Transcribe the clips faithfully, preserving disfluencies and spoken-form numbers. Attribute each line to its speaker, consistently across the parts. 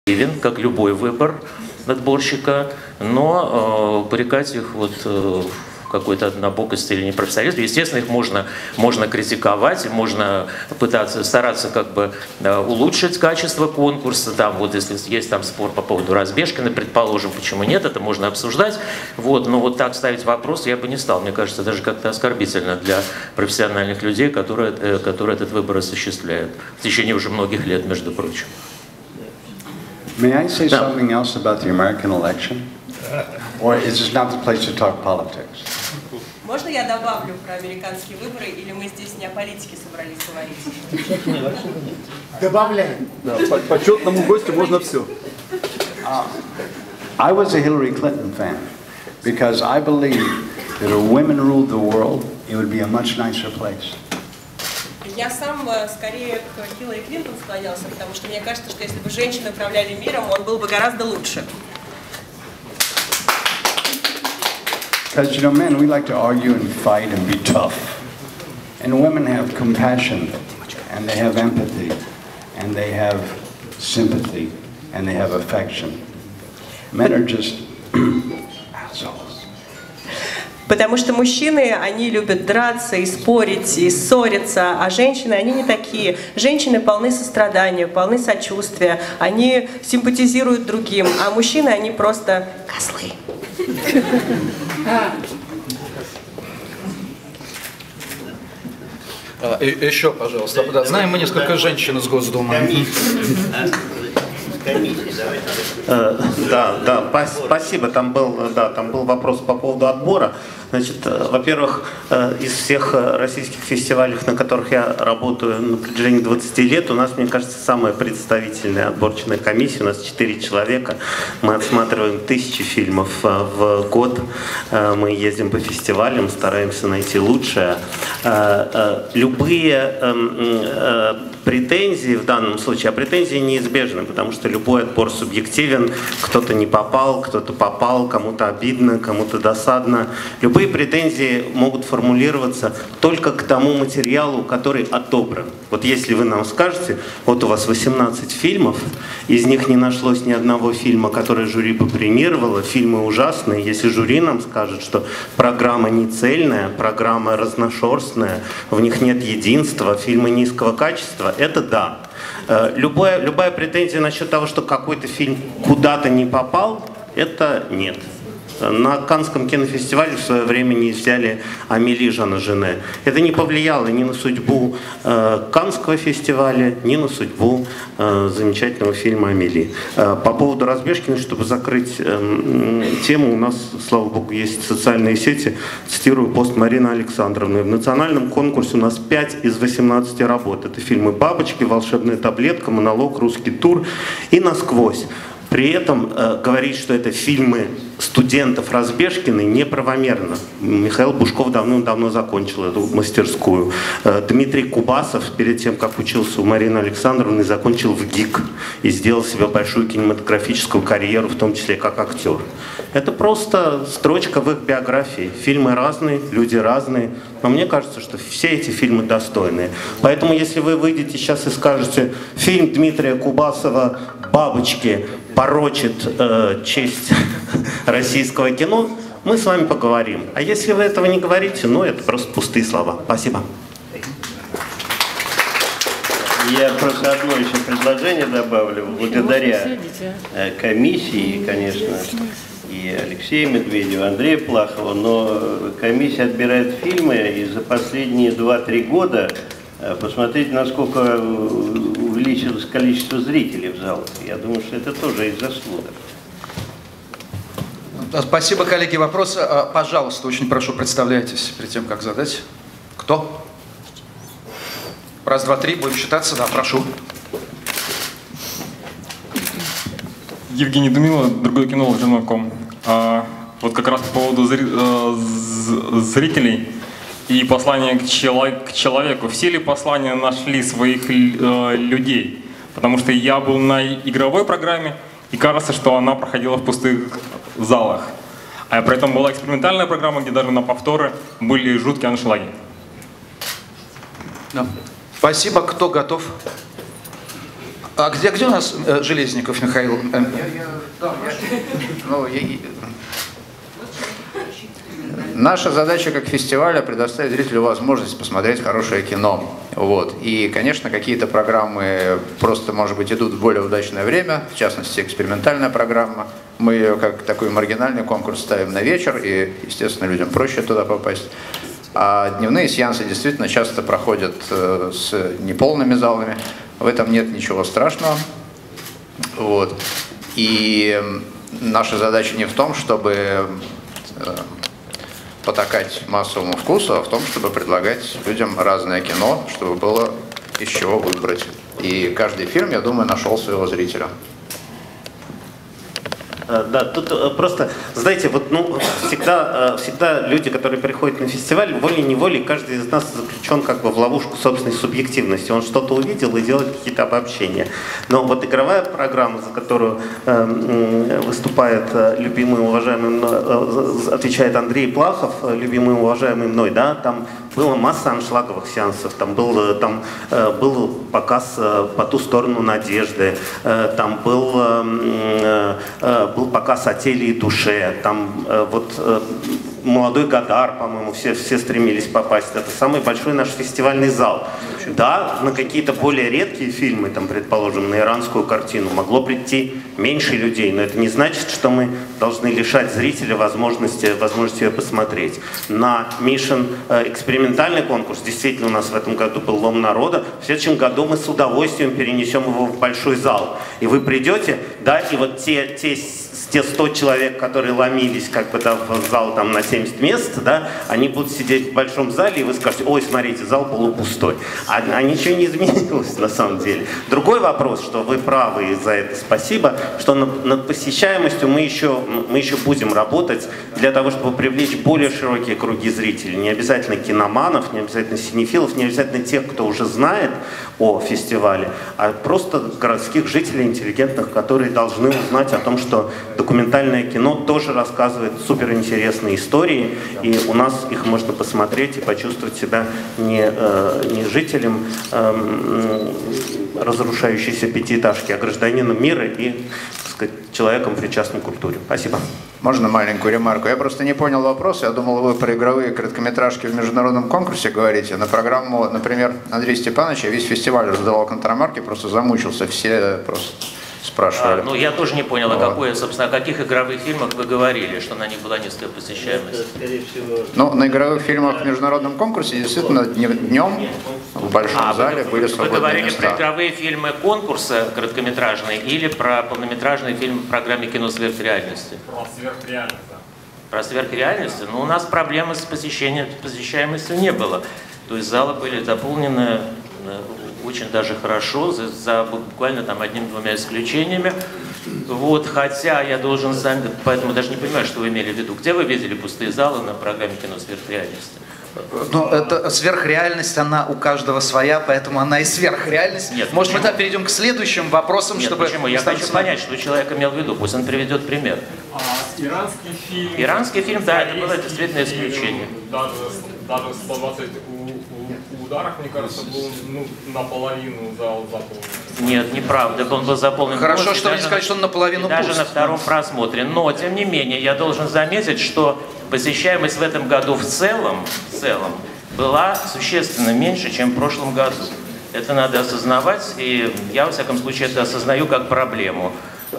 Speaker 1: как любой выбор отборщика, но э, упрекать их вот э, в какой-то однобокости или непрофессионализме. Естественно, их можно, можно критиковать, можно пытаться, стараться как бы э, улучшить качество конкурса. Там, вот, если есть там спор по поводу Разбежкина, предположим, почему нет, это можно обсуждать. Вот, но вот так ставить вопрос я бы не стал. Мне кажется, даже как-то оскорбительно для профессиональных людей, которые, э, которые этот выбор осуществляют в течение уже многих лет, между прочим.
Speaker 2: May I say something else about the American election? Or is this not the place to talk politics?
Speaker 3: Можно я добавлю про американские выборы, или мы здесь не о политике собрались говорить?
Speaker 4: Добавляем.
Speaker 5: Да, по почетному гостю можно все.
Speaker 2: I was a Hillary Clinton fan because I believe that if women ruled the world, it would be a much nicer place.
Speaker 3: Я сам скорее к Хиллари Клинтон склонялся, потому что мне кажется, что если бы женщины управляли миром, он был бы гораздо лучше.
Speaker 2: Because, you know, men, we like to argue and fight and be tough. And women have compassion, and they have empathy, and they have sympathy, and they have affection. Men are just assholes.
Speaker 3: Потому что мужчины, они любят драться и спорить, и ссориться, а женщины, они не такие. Женщины полны сострадания, полны сочувствия, они симпатизируют другим, а мужчины, они просто козлы.
Speaker 6: И, еще, пожалуйста. Да, знаем мы несколько женщин из Госдумы.
Speaker 7: Да, да, спасибо. Там был, да, там был вопрос по поводу отбора. Значит, во-первых, из всех российских фестивалей, на которых я работаю на протяжении двадцати лет, у нас, мне кажется, самая представительная отборочная комиссия. У нас четыре человека. Мы отсматриваем тысячи фильмов в год. Мы ездим по фестивалям, стараемся найти лучшее. Любые претензии в данном случае, а претензии неизбежны, потому что любой отбор субъективен, кто-то не попал, кто-то попал, кому-то обидно, кому-то досадно. Любые претензии могут формулироваться только к тому материалу, который отобран. Вот если вы нам скажете, вот у вас восемнадцать фильмов, из них не нашлось ни одного фильма, который жюри бы премировало, фильмы ужасные, если жюри нам скажет, что программа не цельная, программа разношерстная, в них нет единства, фильмы низкого качества, это да. Любая, любая претензия насчет того, что какой-то фильм куда-то не попал, это нет. На Каннском кинофестивале в свое время не взяли Амели Жана Жене. Это не повлияло ни на судьбу э, Каннского фестиваля, ни на судьбу э, замечательного фильма «Амели». Э, по поводу Разбежкина, чтобы закрыть э, тему, у нас, слава богу, есть социальные сети. Цитирую пост Марины Александровны. В национальном конкурсе у нас пять из восемнадцати работ. Это фильмы «Бабочки», «Волшебная таблетка», «Монолог», «Русский тур» и «Насквозь». При этом э, говорить, что это фильмы студентов Разбежкиной, неправомерно. Михаил Бушков давно-давно закончил эту мастерскую. Э, Дмитрий Кубасов, перед тем, как учился у Марины Александровны, закончил в ГИК и сделал себе большую кинематографическую карьеру, в том числе как актер. Это просто строчка в их биографии. Фильмы разные, люди разные. Но мне кажется, что все эти фильмы достойные. Поэтому, если вы выйдете сейчас и скажете, фильм Дмитрия Кубасова «Бабочки» порочит э, честь российского кино, мы с вами поговорим. А если вы этого не говорите, ну это просто пустые слова. Спасибо.
Speaker 8: Я просто одно еще предложение добавлю. Благодаря комиссии, конечно, и Алексею Медведеву, Андрею Плахову, но комиссия отбирает фильмы, и за последние два-три года посмотрите, насколько увеличилось количество зрителей в залах. Я думаю, что это тоже их заслуга.
Speaker 6: Спасибо, коллеги. Вопрос, пожалуйста, очень прошу, представляйтесь перед тем, как задать. Кто? Раз, два, три, будем считаться, да, прошу.
Speaker 9: Евгений Думилов, другой кинолог, журнал.ком. А, вот как раз по поводу зри, э, зрителей и послание к, чело, к человеку. Все ли послания нашли своих э, людей? Потому что я был на игровой программе, и кажется, что она проходила в пустых залах. А при этом была экспериментальная программа, где даже на повторы были жуткие аншлаги.
Speaker 6: Да. Спасибо. Кто готов? А где, где у нас э, Железников Михаил? Э, я, я, да, я, ну, я, Наша задача как фестиваля предоставить зрителю возможность посмотреть хорошее кино. Вот. И, конечно, какие-то программы просто, может быть, идут в более удачное время, в частности, экспериментальная программа. Мы ее как такой маргинальный конкурс ставим на вечер, и, естественно, людям проще туда попасть. А дневные сеансы действительно часто проходят э, с неполными залами. В этом нет ничего страшного. Вот. И наша задача не в том, чтобы э, потакать массовому вкусу, а в том, чтобы предлагать людям разное кино, чтобы было из чего выбрать. И каждый фильм, я думаю, нашел своего зрителя.
Speaker 7: Да, тут просто, знаете, вот, ну, всегда, всегда люди, которые приходят на фестиваль, волей-неволей, каждый из нас заключен как бы в ловушку собственной субъективности. Он что-то увидел и делает какие-то обобщения. Но вот игровая программа, за которую э, выступает любимый, уважаемый, э, отвечает Андрей Плахов, любимый, уважаемый мной, да, там была масса аншлаговых сеансов, там был, там, э, был показ э, «По ту сторону надежды», э, там был, э, э, был показ «О теле и душе», там э, вот э, «Молодой Годар», по-моему, все, все стремились попасть. Это самый большой наш фестивальный зал. Да, на какие-то более редкие фильмы, там, предположим, на иранскую картину, могло прийти меньше людей, но это не значит, что мы должны лишать зрителя возможности, возможности ее посмотреть. На Мишин э, экспериментальный конкурс, действительно, у нас в этом году был «Лом народа», в следующем году мы с удовольствием перенесем его в большой зал. И вы придете, да, и вот те, те те сто человек, которые ломились как бы, да, в зал там, на семьдесят мест, да, они будут сидеть в большом зале, и вы скажете: ой, смотрите, зал полупустой. А, а ничего не изменилось на самом деле. Другой вопрос, что вы правы, и за это спасибо, что над, над посещаемостью мы еще, мы еще будем работать для того, чтобы привлечь более широкие круги зрителей. Не обязательно киноманов, не обязательно синефилов, не обязательно тех, кто уже знает о фестивале, а просто городских жителей, интеллигентных, которые должны узнать о том, что документальное кино тоже рассказывает суперинтересные истории, и у нас их можно посмотреть и почувствовать себя не, э, не жителем э, разрушающейся пятиэтажки, а гражданином мира и, так сказать, человеком, причастным к культуре. Спасибо.
Speaker 6: Можно маленькую ремарку? Я просто не понял вопрос. Я думал, вы про игровые короткометражки в международном конкурсе говорите. На программу, например, Андрея Степановича весь фестиваль раздавал контрамарки, просто замучился, все просто спрашивали.
Speaker 1: А, ну, я тоже не понял, вот. а какое, собственно, о каких игровых фильмах вы говорили, что на них была низкая посещаемость?
Speaker 6: Ну, на игровых фильмах в международном конкурсе действительно днем в большом а, зале
Speaker 1: вы,
Speaker 6: были свободные
Speaker 1: Вы говорили
Speaker 6: места.
Speaker 1: про игровые фильмы конкурса короткометражные или про полнометражный фильм в программе «Кино сверхреальности»?
Speaker 9: Про сверхреальность, да.
Speaker 1: Про сверхреальность? Ну, у нас проблемы с посещением, посещаемостью не было. То есть залы были заполнены очень даже хорошо, за, за буквально там одним-двумя исключениями. Вот, хотя я должен сам, поэтому даже не понимаю, что вы имели в виду. Где вы видели пустые залы на программе «Кино сверхреальности»?
Speaker 6: Ну, это сверхреальность, она у каждого своя, поэтому она и сверхреальность.
Speaker 1: Нет,
Speaker 6: Может,
Speaker 1: почему?
Speaker 6: мы да, перейдем к следующим вопросам,
Speaker 1: Нет,
Speaker 6: чтобы...
Speaker 1: почему? Я хочу понять, что человек имел в виду, пусть он приведет пример.
Speaker 9: А, иранский фильм...
Speaker 1: Иранский фильм, да, это было действительно исключение.
Speaker 9: Даже, даже сто двадцать ударов, мне кажется, был ну, наполовину зал заполнен.
Speaker 1: Нет, неправда, он был заполнен.
Speaker 6: Хорошо,
Speaker 1: полностью,
Speaker 6: что вы не
Speaker 1: даже
Speaker 6: сказали, что он наполовину
Speaker 1: даже
Speaker 6: пуст.
Speaker 1: на втором просмотре. Но, тем не менее, я должен заметить, что посещаемость в этом году в целом, в целом была существенно меньше, чем в прошлом году. Это надо осознавать, и я, во всяком случае, это осознаю как проблему.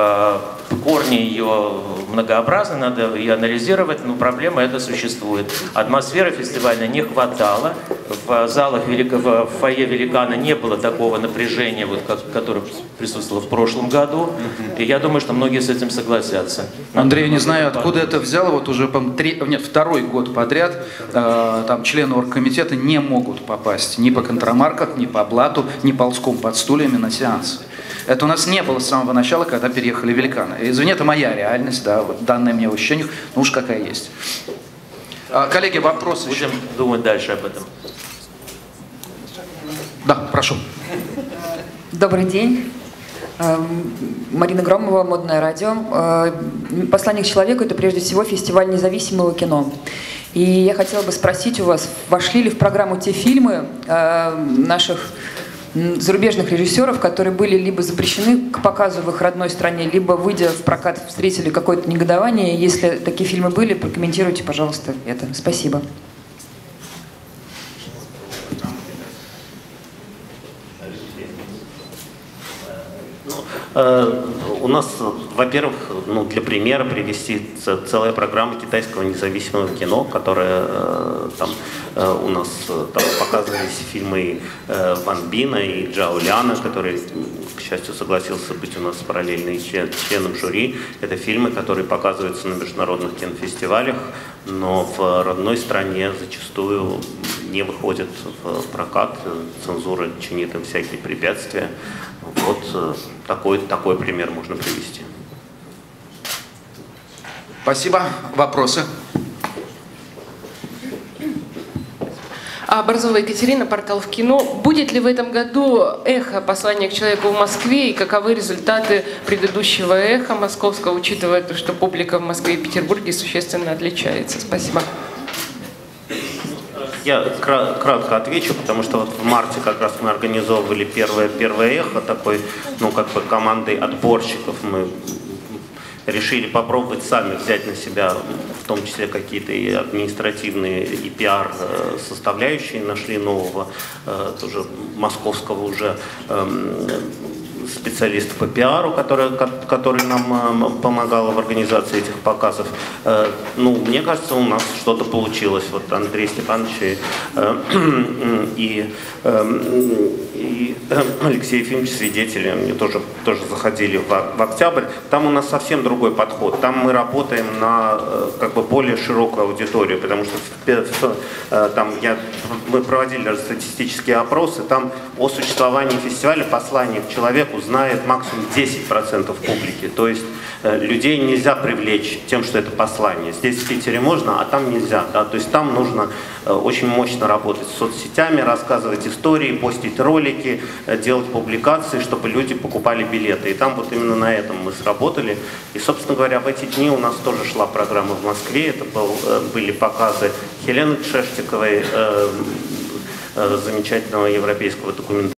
Speaker 1: Корни ее многообразны, надо ее анализировать, но проблема эта существует. Атмосферы фестивальной не хватало, в залах великого, в фойе «Великана» не было такого напряжения, вот, как, которое присутствовало в прошлом году, и я думаю, что многие с этим согласятся.
Speaker 6: Андрей, не знаю, откуда это взяло, вот уже три, нет, второй год подряд э, там члены оргкомитета не могут попасть ни по контрамарках, ни по блату, ни ползком под стульями на сеансы. Это у нас не было с самого начала, когда переехали «Великаны». Извини, это моя реальность, да, вот данная мне в ощущениях, ну уж какая есть. А, коллеги, вопросы?
Speaker 1: Будем
Speaker 6: еще?
Speaker 1: думать дальше об этом.
Speaker 6: Да, прошу.
Speaker 10: Добрый день. Марина Громова, Модное радио. «Послание к человеку» — это прежде всего фестиваль независимого кино. И я хотела бы спросить у вас, вошли ли в программу те фильмы наших зарубежных режиссеров, которые были либо запрещены к показу в их родной стране, либо, выйдя в прокат, встретили какое-то негодование. Если такие фильмы были, прокомментируйте, пожалуйста, это. Спасибо.
Speaker 7: У нас, во-первых, ну, для примера привести целая программа китайского независимого кино, которая там у нас там показывались фильмы Ван Бина и Джао Ляна, который, к счастью, согласился быть у нас параллельно членом жюри. Это фильмы, которые показываются на международных кинофестивалях, но в родной стране зачастую не выходят в прокат, цензура чинит им всякие препятствия. Вот такой, такой пример можно привести.
Speaker 11: Спасибо. Вопросы?
Speaker 12: Борзова Екатерина, портал в кино. Будет ли в этом году эхо «Послание к человеку» в Москве и каковы результаты предыдущего эхо московского, учитывая то, что публика в Москве и Петербурге существенно отличается? Спасибо.
Speaker 7: Я кратко отвечу, потому что вот в марте как раз мы организовывали первое, первое эхо такой, ну как бы командой отборщиков. Мы решили попробовать сами взять на себя, в том числе какие-то и административные, и пиар составляющие, нашли нового, тоже московского уже специалиста по пиару, который, который нам помогал в организации этих показов. Ну, мне кажется, у нас что-то получилось. Вот Андрей Степанович и, и, и Алексей Ефимович, свидетели, они тоже, тоже заходили в, в октябрь. Там у нас совсем другой подход. Там мы работаем на как бы более широкую аудиторию, потому что в, в, там я, мы проводили даже статистические опросы, там о существовании фестиваля «Послание к человеку» знает максимум десять процентов публики. То есть э, людей нельзя привлечь тем, что это послание. Здесь в Питере можно, а там нельзя. Да? То есть там нужно э, очень мощно работать с соцсетями, рассказывать истории, постить ролики, э, делать публикации, чтобы люди покупали билеты. И там вот именно на этом мы сработали. И, собственно говоря, в эти дни у нас тоже шла программа в Москве. Это был, э, были показы Хелены Шештиковой, э, э, замечательного европейского документа.